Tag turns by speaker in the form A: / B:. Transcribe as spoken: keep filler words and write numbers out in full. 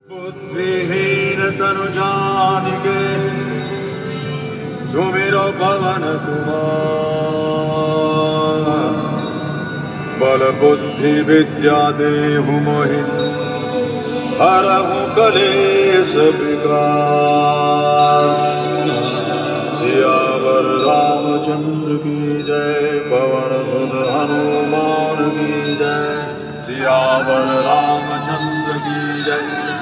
A: बुद्धिहीन तनु जानिके सुमिरो पवन कुमार। बल बुद्धि विद्या देहु मोहि हरहु कलेश विकार। सियावर रामचंद्र की जय, पवन सुत हनुमान की जय। सियावर रामचंद्र की जय।